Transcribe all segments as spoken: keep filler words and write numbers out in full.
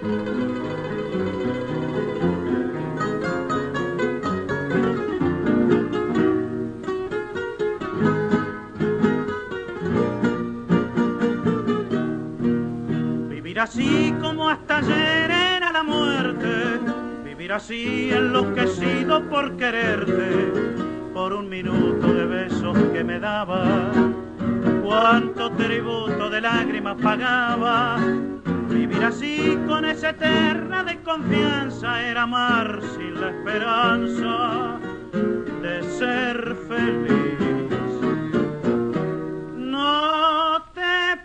Vivir así como hasta ayer era la muerte, vivir así enloquecido por quererte, por un minuto de besos que me daba, cuánto tributo de lágrimas pagaba. Vivir así con esa eterna desconfianza era amar sin la esperanza de ser feliz. No te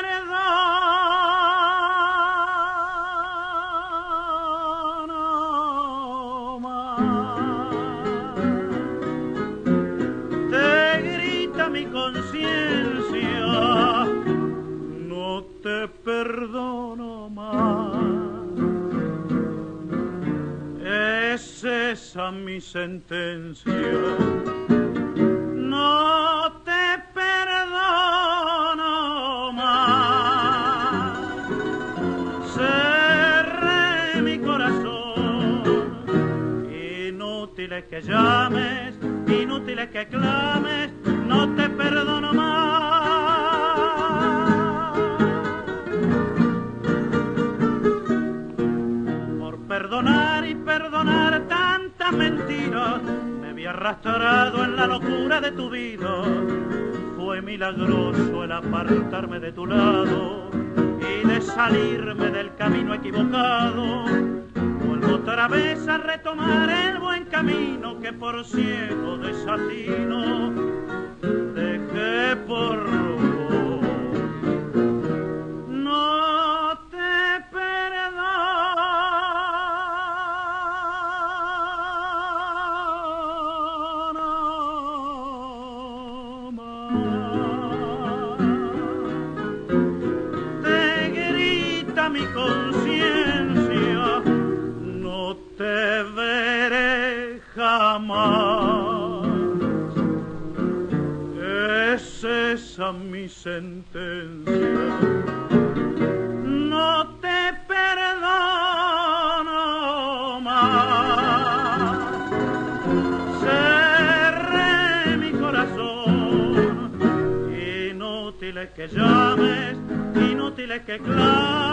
perdono más, te grita mi conciencia, no te perdono más. Es esa mi sentencia, no te perdono más. Cerré mi corazón, inútil es que llames, inútil es que clames, no te perdono más. Por perdonar y perdonar tantas mentiras, me vi arrastrado en la locura de tu vida. Fue milagroso el apartarme de tu lado y de salirme del camino equivocado. Vuelvo otra vez a retomar el buen camino que por ciego desatino dejé por rumbo. No te perdono más. Te grita mi conciencia, no te veré jamás. Es esa mi sentencia, no te perdono más. Cerré mi corazón, inútil es que llames, inútil es que clames.